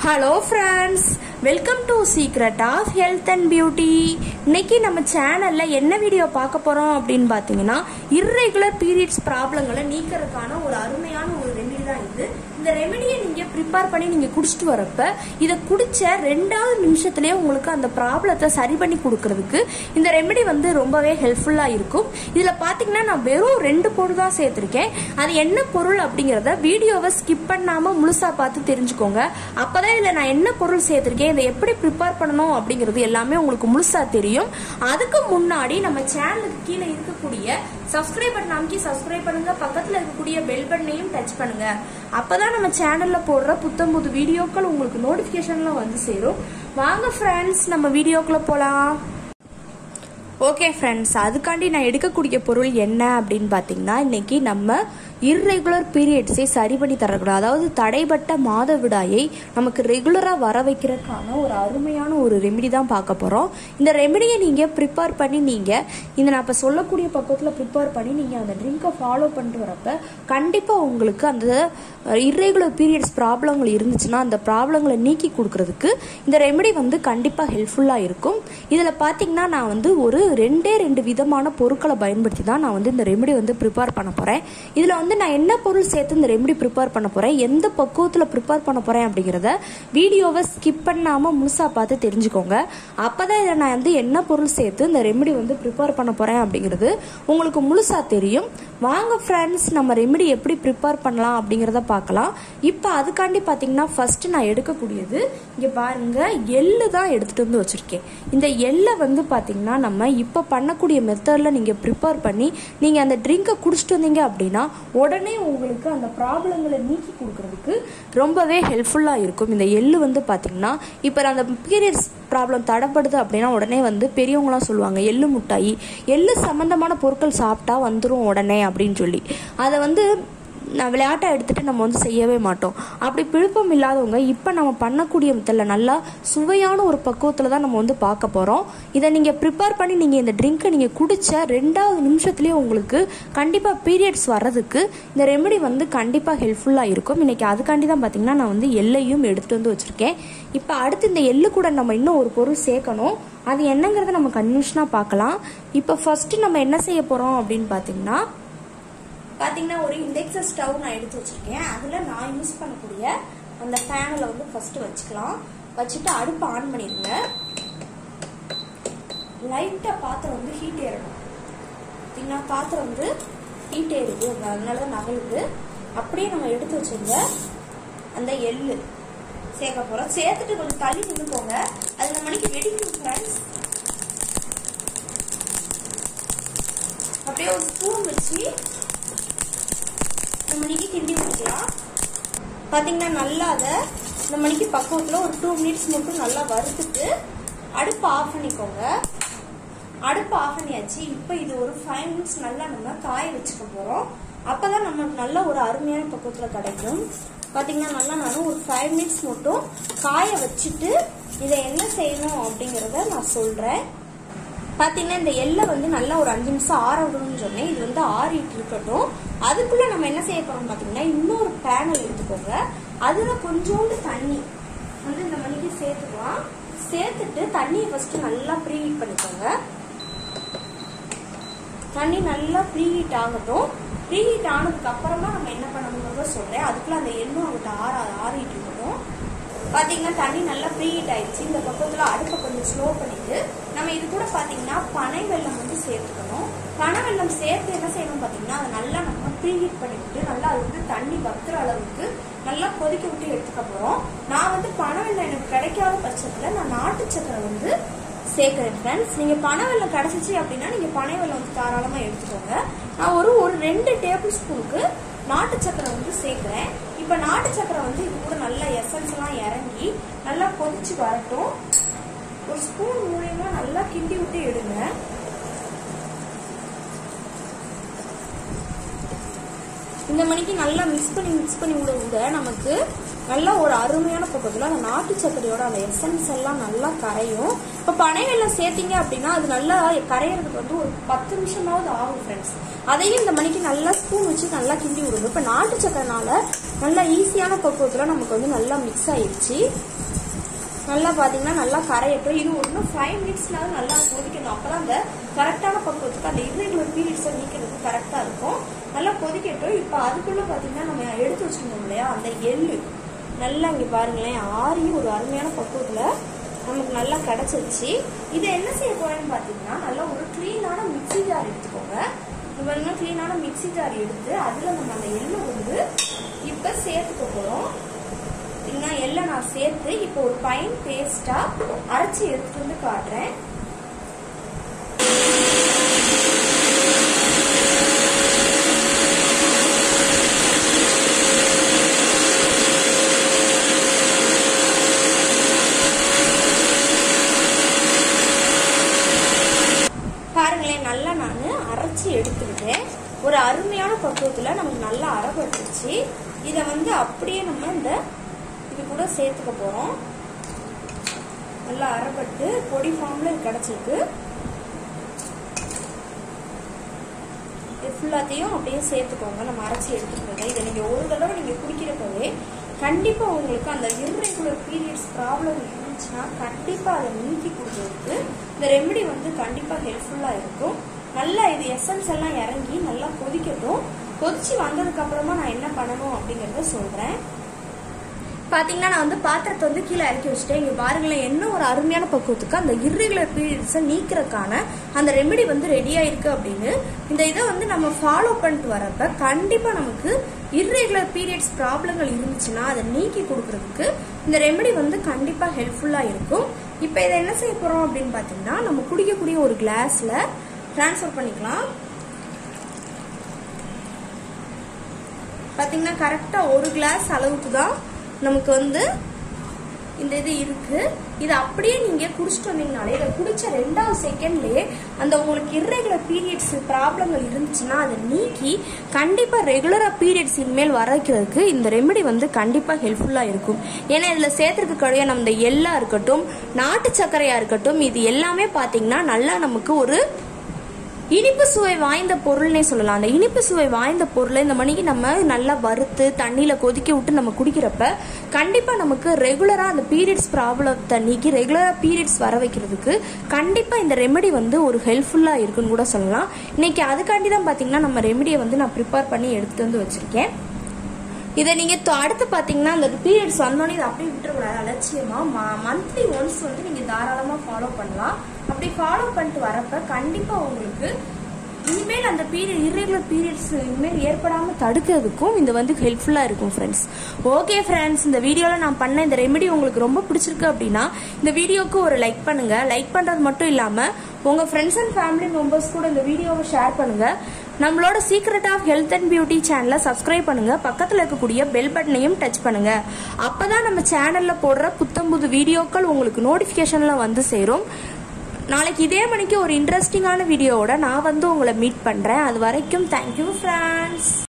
Hello friends, welcome to Secret of Health and Beauty. இன்னைக்கு நம்ம சேனல்ல என்ன வீடியோ பார்க்க போறோம் அப்படினு பாத்தீங்கன்னா irregular periods ப்ராப்ளங்களை நீக்கிறதுக்கான ஒரு அருமையான ஒரு ரெமெடி தான் இது. இந்த ரெமெடியை நீங்க ப்ரிப்பேர் பண்ணி நீங்க குடிச்சிட்டு வரப்ப இத குடிச்ச 2வது நிமிஷத்திலே உங்களுக்கு அந்த ப்ராப்ளத்தை சரி பண்ணி கொடுக்கிறதுக்கு இந்த ரெமெடி வந்து ரொம்பவே ஹெல்ப்ஃபுல்லா இருக்கும். இதுல பாத்தீங்கன்னா நான் வெறும் 2 பொருள் தான் சேர்த்திருக்கேன். அது என்ன பொருள் அப்படிங்கறத வீடியோவை ஸ்கிப் பண்ணாம முழுசா பார்த்து தெரிஞ்சுக்கோங்க. அப்பதான் இதுல நான் என்ன பொருள் சேர்த்திருக்கேன், இதை எப்படி ப்ரிப்பேர் பண்ணணும் அப்படிங்கிறது எல்லாமே உங்களுக்கு முழுசா தெரியும். அதுக்கு முன்னாடி நம்ம சேனலுக்கு கீழே இருக்கக்கூடிய சப்ஸ்கிரைப் பட்டன் அமைக்கி சப்ஸ்கிரைப் பண்ணுங்க, பக்கத்துல இருக்கக்கூடிய பெல் பட்டனையும் டச் பண்ணுங்க. அப்பதான் நம்ம சேனல்ல போடுற புத்தம் புது வீடியோக்கள் உங்களுக்கு நோட்டிபிகேஷன்ல வந்து சேரும். வாங்க ஃப்ரெண்ட்ஸ், நம்ம வீடியோக்குள்ள போலாம். ஓகே ஃப்ரெண்ட்ஸ், அதுக்காண்டி நான் எடுக்கக்கூடிய பொருள் என்ன அப்படின்னு பார்த்தீங்கன்னா, இன்னைக்கு நம்ம irregular பீரியட்ஸை சரி பண்ணி தரக்கூடாது, அதாவது தடைப்பட்ட மாதவிடாயை நமக்கு ரெகுலராக வர வைக்கிறதுக்கான ஒரு அருமையான ஒரு ரெமெடி தான் பார்க்க போகிறோம். இந்த ரெமெடியை நீங்கள் ப்ரிப்பேர் பண்ணி நீங்கள் இந்த நான் இப்போ சொல்லக்கூடிய பக்கத்தில் ப்ரிப்பேர் பண்ணி நீங்கள் அந்த ட்ரிங்கை ஃபாலோ பண்ணிட்டு வரப்ப கண்டிப்பாக உங்களுக்கு அந்த irregular பீரியட்ஸ் ப்ராப்ளங்கள் இருந்துச்சுன்னா அந்த ப்ராப்ளங்களை நீக்கி கொடுக்கறதுக்கு இந்த ரெமெடி வந்து கண்டிப்பாக ஹெல்ப்ஃபுல்லாக இருக்கும். இதில் பார்த்தீங்கன்னா நான் வந்து ஒரு 2 விதமான பொருட்களை பயன்படுத்தி தான் நான் வந்து இந்த ரெமெடி வந்து ப்ரிப்பேர் பண்ண போகிறேன். இதில் வந்து நான் என்ன பொருள் சேர்த்து இந்த ரெமெடி ப்ரிப்பேர் பண்ண போறேன், எந்த பக்குவத்தில் ப்ரிப்பேர் பண்ண போறேன் அப்படிங்கிறத வீடியோவை ஸ்கிப் பண்ணாம முழுசா பார்த்து தெரிஞ்சுக்கோங்க. அப்பதான் இதை நான் வந்து என்ன பொருள் சேர்த்து இந்த ரெமெடி வந்து ப்ரிப்பேர் பண்ண போறேன் அப்படிங்கிறது உங்களுக்கு முழுசா தெரியும். வாங்க ஃப்ரெண்ட்ஸ், நம்ம ரெமெடி எப்படி ப்ரிப்பேர் பண்ணலாம் அப்படிங்கிறத பார்க்கலாம். இப்போ அதுக்காண்டி பார்த்தீங்கன்னா ஃபர்ஸ்ட் நான் எடுக்கக்கூடியது இங்கே பாருங்க, எள்ளு தான் எடுத்துட்டு வந்து வச்சிருக்கேன். இந்த எள்ளை வந்து பார்த்தீங்கன்னா நம்ம இப்போ பண்ணக்கூடிய மெத்தடில் நீங்கள் ப்ரிப்பேர் பண்ணி நீங்கள் அந்த ட்ரிங்கை குடிச்சிட்டு வந்தீங்க அப்படின்னா உடனே உங்களுக்கு அந்த ப்ராப்ளங்களை நீக்கி கொடுக்கறதுக்கு ரொம்பவே ஹெல்ப்ஃபுல்லாக இருக்கும். இந்த எள்ளு வந்து பார்த்தீங்கன்னா இப்போ அந்த பீரியட்ஸ் ப்ராப்ளம் தடைப்படுது அப்படின்னா உடனே வந்து பெரியவங்களாம் சொல்லுவாங்க எள்ளு முட்டாயி, எள்ளு சம்மந்தமான பொருட்கள் சாப்பிட்டா வந்துடும் உடனே அப்படின்னு சொல்லி அதை வந்து நான் விளையாட்டை எடுத்துட்டு நம்ம வந்து செய்யவே மாட்டோம். அப்படி விருப்பம் இல்லாதவங்க இப்போ நம்ம பண்ணக்கூடிய மெத்தடில் நல்லா சுவையான ஒரு பக்குவத்தில் தான் நம்ம வந்து பார்க்க போகிறோம். இதை நீங்கள் ப்ரிப்பேர் பண்ணி நீங்கள் இந்த ட்ரிங்கை நீங்கள் குடித்த 2வது நிமிஷத்துலேயே உங்களுக்கு கண்டிப்பாக பீரியட்ஸ் வர்றதுக்கு இந்த ரெமெடி வந்து கண்டிப்பாக ஹெல்ப்ஃபுல்லாக இருக்கும். இன்றைக்கி அதுக்காண்டி தான் பார்த்தீங்கன்னா நான் வந்து எள்ளையும் எடுத்துகிட்டு வந்து வச்சுருக்கேன். இப்போ அடுத்து இந்த எள்ளு கூட நம்ம இன்னும் ஒரு பொருள் சேர்க்கணும். அது என்னங்கிறத நம்ம கன்ஃபியூஷனாக பார்க்கலாம். இப்போ ஃபர்ஸ்ட்டு நம்ம என்ன செய்ய போகிறோம் அப்படின்னு பார்த்தீங்கன்னா ஒரு இண்டக்ஷன் ஸ்டவ் நான் எடுத்து வச்சிருக்கேன். அதுல நான் யூஸ் பண்ணக்கூடிய அந்த பேனல வந்து ஃபர்ஸ்ட் வச்சுக்கலாம். வச்சுட்டு அடுப்பு ஆன் பண்ணிருங்க. லைட்டா பாத்திரம் வந்து ஹீட் ஏறணும். பார்த்தீங்கன்னா பாத்திரம் வந்து ஹீட் ஏறுது, அதனாலதான் நகலுது. அப்படியே நம்ம எடுத்து வச்சிருந்த அந்த எள்ளு சேர்க்க போறோம். சேர்த்துட்டு கொஞ்சம் தள்ளி நின்றுக்கோங்க, அது நம்ம மணிக்கு வெடிக்கும் ஃப்ரெண்ட்ஸ். அப்படியே ஒரு ஸ்பூன் வச்சு இந்த மணிக்கு கிண்டி வச்சுக்கலாம். பார்த்தீங்கன்னா நல்லா அதை இந்த மணிக்கு பக்குவத்தில் ஒரு 2 மினிட்ஸ் மட்டும் நல்லா வறுத்துட்டு அடுப்பு ஆஃப் பண்ணிக்கோங்க. அடுப்பு ஆஃப் பண்ணியாச்சு. இப்போ இது ஒரு 5 மினிட்ஸ் நல்லா நம்ம காய வச்சுக்க போகிறோம். அப்போ தான் நமக்கு நல்ல ஒரு அருமையான பக்குவத்தில் கிடைக்கும். பார்த்தீங்கன்னா நல்லா நானும் ஒரு 5 மினிட்ஸ் மட்டும் காய வச்சுட்டு இதை என்ன செய்யணும் அப்படிங்கிறத நான் சொல்கிறேன். பார்த்தீங்கன்னா இந்த எள்ளை வந்து நல்லா ஒரு 5 நிமிஷம் ஆற விடணும்னு சொன்னேன். இது வந்து ஆறிட்டு இருக்கட்டும். அதுக்குள்ள நம்ம என்ன செய்ய போறோம் பார்த்தீங்கன்னா இன்னொரு பேனல் எடுத்துக்கோங்க. அதுல கொஞ்சோண்டு தண்ணி வந்து இந்த மணிக்கு சேர்த்துக்கலாம். சேர்த்துட்டு தண்ணியை ஃபர்ஸ்ட் நல்லா ப்ரீஹீட் பண்ணிக்கோங்க. தண்ணி நல்லா ப்ரீஹீட் ஆகட்டும். ப்ரீஹீட் ஆனதுக்கு அப்புறமா நம்ம என்ன பண்ணணுங்கிறத சொல்றேன். அதுக்குள்ள அந்த எண்ணெய் அவங்ககிட்ட ஆறிட்டு இருக்கணும். பாத்தீங்கன்னா தண்ணி நல்லா ப்ரீஹீட் ஆயிடுச்சு. இந்த பக்கத்துல அடுப்பை கொஞ்சம் ஸ்லோ பண்ணிட்டு நம்ம இது கூட பாத்தீங்கன்னா பனை வெல்லம் வந்து சேர்த்துக்கணும். பனை வெல்லம் சேர்த்து என்ன செய்யணும் பாத்தீங்கன்னா அதை நல்லா நம்ம ப்ரீஹீட் பண்ணிவிட்டு நல்லா அது வந்து தண்ணி வத்துற அளவுக்கு நல்லா கொதிக்க விட்டு எடுத்துக்க போறோம். நான் வந்து பனை வெல்லம் எனக்கு கிடைக்காத பட்சத்துல நான் நாட்டு சக்கரை வந்து சேர்க்கிறேன் ஃப்ரெண்ட்ஸ். நீங்க பனை வெல்லம் கிடைச்சிச்சு அப்படின்னா நீங்க பனை வெல்லம் வந்து தாராளமா எடுத்துக்கோங்க. நான் ஒரு 2 டேபிள் ஸ்பூனுக்கு நாட்டு சக்கரை வந்து சேர்க்கிறேன். இப்ப நாட்டு சக்கரை வந்து இது கூட நல்லா எசன்ஸ் எல்லாம் இறங்கி நல்லா கொதிச்சு வரட்டும். ஒரு ஸ்பூன் மூலியமா நல்லா கிண்டி விட்டு எடுங்க. இந்த மணிக்கு நல்லா மிக்ஸ் பண்ணி விட நமக்கு நல்லா ஒரு அருமையான பக்கத்துல அந்த நாட்டு சக்கரையோட அந்த எசன்ஸ் எல்லாம் நல்லா கரையும். இப்போ பனை வெல்லம் சேர்த்தீங்க அப்படின்னா அது நல்லா கரையிறதுக்கு வந்து ஒரு 10 நிமிஷமாவது ஆகும் ஃப்ரெண்ட்ஸ். அதையும் இந்த மணிக்கு நல்லா ஸ்பூன் வச்சு நல்லா கிண்டி விடுங்க. இப்போ நாட்டு சக்கரைனால நல்லா ஈஸியான பக்குவத்தில் நமக்கு வந்து நல்லா மிக்ஸ் ஆயிடுச்சு. நல்லா பார்த்தீங்கன்னா நல்லா கரையட்டும். இது ஒன்றும் 5 மினிட்ஸ்னாலும் நல்லா கொதிக்கணும். அப்போதான் அந்த கரெக்டான பக்குவத்துக்கு அந்த இர்ரெகுலர் பீரியட்ஸை நீக்கிறதுக்கு கரெக்டாக இருக்கும். நல்லா கொதிக்கட்டும். இப்போ அதுக்குள்ளே பார்த்தீங்கன்னா நம்ம எடுத்து வச்சுருந்தோம் இல்லையா அந்த எள்ளு நல்லா இங்கே பாருங்களேன் ஆறியும் ஒரு அருமையான பக்குவத்தில் நமக்கு நல்லா கிடச்சிருச்சு. இதை என்ன செய்ய போறேன்னு பார்த்தீங்கன்னா நல்லா ஒரு க்ளீனான மிக்சி ஜார் எடுத்துக்கோங்க. பாருங்க க்ளீனான மிக்சி ஜார் எடுத்து அதில் நம்ம அந்த எள்ளை வந்து இப்போ சேர்த்துக்க போகிறோம். இல்லைன்னா எள்ளை நான் சேர்த்து இப்போ ஒரு ஃபைன் பேஸ்ட்டாக அரைச்சி எடுத்துட்டு வந்து காட்டுறேன். பாருங்களேன் நல்லா நான் அரைச்சி எடுத்துக்கிட்டேன். ஒரு அருமையான பக்குவத்தில் நமக்கு நல்லா அரைப்பட்டுருச்சு. இதை வந்து அப்படியே நம்ம இது கூட சேர்த்துக்க போகிறோம். நல்லா அரைப்பட்டு பொடி ஃபார்மில் கிடச்சிருக்கு. இது ஃபுல்லாத்தையும் அப்படியே சேர்த்துக்கோங்க. நம்ம அரைச்சி எடுத்துக்கிறத இதை நீங்கள் ஒரு தடவை நீங்கள் குடிக்கிறப்பவே கண்டிப்பாக உங்களுக்கு அந்த இர்ரெகுலர் பீரியட்ஸ் ப்ராப்ளம் இருந்துச்சுன்னா கண்டிப்பாக அதை நீக்கி கொடுக்கறதுக்கு இந்த ரெமெடி வந்து கண்டிப்பாக ஹெல்ப்ஃபுல்லாக இருக்கும். நல்லா இது எசன்ஸ் எல்லாம் இறங்கி நல்லா கொதிக்கட்டும். கொதிச்சு வந்ததுக்கு அப்புறமா நான் என்ன பண்ணணும் அப்படிங்கறத சொல்றேன். பாத்தீங்கன்னா நான் வந்து பாத்திரத்தை வந்து கீழே இறக்கி வச்சுட்டேன். இங்க பாருங்களேன் என்ன ஒரு அருமையான பக்குவத்துக்கு அந்த இர்ரெகுலர் பீரியட்ஸை நீக்கிறதுக்கான அந்த ரெமெடி வந்து ரெடி ஆயிருக்கு அப்படின்னு. இந்த இதை வந்து நம்ம ஃபாலோ பண்ணிட்டு வரப்ப கண்டிப்பா நமக்கு இர்ரெகுலர் பீரியட்ஸ் ப்ராப்ளங்கள் இருந்துச்சுன்னா அதை நீக்கி கொடுக்கறதுக்கு இந்த ரெமெடி வந்து கண்டிப்பா ஹெல்ப்ஃபுல்லா இருக்கும். இப்ப இதை என்ன செய்ய போறோம் அப்படின்னு பாத்தீங்கன்னா நம்ம குடிக்கக்கூடிய ஒரு கிளாஸ்ல டிரான்ஸ்ஃபர் பண்ணிக்கலாம். பாத்தீங்கன்னா கரெக்டா ஒரு கிளாஸ் அளவுக்கு தான் நமக்கு வந்து இந்த இது இருக்கு. இது அப்படியே நீங்க குடிச்சிட்டு வந்தீங்கனாலே இதை குடிச்ச 2வது செகண்ட்லயே அந்த உங்களுக்கு இர்ரெகுலர் பீரியட்ஸ் ப்ராப்ளங்கள் இருந்துச்சுன்னா அதை நீக்கி கண்டிப்பா ரெகுலரா பீரியட்ஸ் இனிமேல் வர வைக்கிறதுக்கு இந்த ரெமெடி வந்து கண்டிப்பா ஹெல்ப்ஃபுல்லா இருக்கும். ஏன்னா இதுல சேர்த்திருக்கக்கூடிய நம்ம இந்த எள்ளா இருக்கட்டும் நாட்டு சர்க்கரையா இருக்கட்டும் இது எல்லாமே பாத்தீங்கன்னா நல்லா நமக்கு ஒரு இனிப்பு சுவை வாய்ந்த பொருள்னே சொல்லலாம். அந்த இனிப்பு சுவை வாய்ந்த பொருளை இந்த மணிக்கு நம்ம நல்லா வறுத்து தண்ணியில கொதிக்க விட்டு நம்ம குடிக்கிறப்ப கண்டிப்பா நமக்கு ரெகுலரா அந்த பீரியட்ஸ் ப்ராப்ளத்தை நீக்கி ரெகுலரா பீரியட்ஸ் வர வைக்கிறதுக்கு கண்டிப்பா இந்த ரெமெடி வந்து ஒரு ஹெல்ப்ஃபுல்லா இருக்குன்னு கூட சொல்லலாம். இன்னைக்கு அதுக்காண்டி தான் பாத்தீங்கன்னா நம்ம ரெமெடியை வந்து நான் ப்ரிப்பேர் பண்ணி எடுத்துட்டு வந்து வச்சிருக்கேன். இதை நீங்க அடுத்து பாத்தீங்கன்னா அந்த பீரியட்ஸ் வந்தோடனே இதை அப்படியே விட்டுறக்கூடாது. அலட்சியமா மந்த்லி ஒன்ஸ் வந்து நீங்க தாராளமா ஃபாலோ பண்ணலாம். அப்படி ஃபாலோ பண்ணிட்டு வரப்ப கண்டிப்பா உங்களுக்கு இனிமேல் அந்த இர்ரெகுலர் பீரியட்ஸ் இனிமேல் ஏற்படாம தடுக்கிறதுக்கும் இது வந்து ஹெல்ப்ஃபுல்லா இருக்கும் ஃப்ரெண்ட்ஸ். ஓகே ஃப்ரெண்ட்ஸ், இந்த வீடியோல நான் பண்ண இந்த ரெமெடி உங்களுக்கு ரொம்ப பிடிச்சிருக்கு அப்படின்னா இந்த வீடியோக்கு ஒரு லைக் பண்ணுங்க. லைக் பண்றது மட்டும் இல்லாம உங்க ஃப்ரெண்ட்ஸ் அண்ட் ஃபேமிலி மெம்பர்ஸ் கூட இந்த வீடியோவை ஷேர் பண்ணுங்க. நம்மளோட secret of health and beauty சேனலை சப்ஸ்கிரைப் பண்ணுங்க. பக்கத்துல இருக்கக்கூடிய பெல் பட்டனையும் டச் பண்ணுங்க. அப்பதான் நம்ம சேனல்ல போடுற புத்தம்புது வீடியோக்கள் உங்களுக்கு நோட்டிபிகேஷன்ல வந்து சேரும். நாளைக்கு இதே மணிக்கு ஒரு இன்ட்ரெஸ்டிங்கான வீடியோவோட நான் வந்து உங்களை மீட் பண்றேன். அது வரைக்கும் தேங்க்யூ ஃப்ரெண்ட்ஸ்.